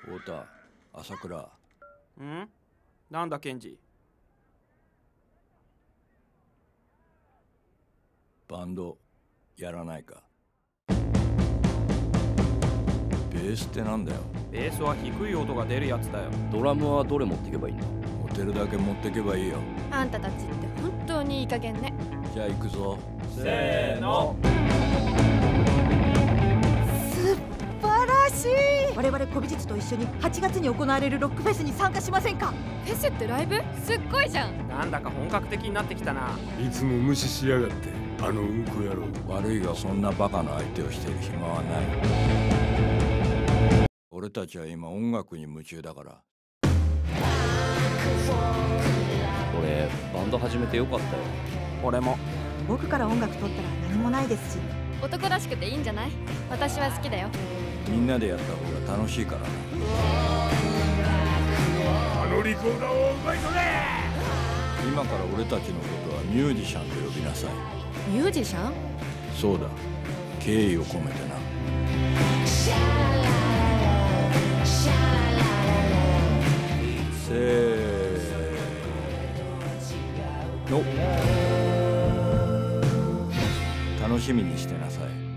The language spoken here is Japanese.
太田、朝倉。 ん？なんだケンジ。 バンドやらないか。ベースってなんだよ。 ベースは低い音が出るやつだよ。 ドラムはどれ持っていけばいいんだ？ 持てるだけ持ってけばいいよ。 あんたたちって本当にいい加減ね。 じゃあ行くぞ。 せーの。 素晴らしい。我々古美術と一緒に8月に行われるロックフェスに参加しませんか？ フェスってライブ？すっごいじゃん。 なんだか本格的になってきたな。 いつも無視しやがって、あのうんこ野郎。 悪いがそんなバカな相手をしてる暇はない。俺たちは今音楽に夢中だから。 俺バンド始めてよかったよ。 俺も。 僕から音楽取ったら何もないですし。 男らしくていいんじゃない？私は好きだよ。 みんなでやった方が楽しいからな。 あのリコーダーを奪い取れ。 今から俺たちのことはミュージシャンと呼びなさい。 ミュージシャン？ そうだ、敬意を込めてな。せーの。楽しみにしてなさい。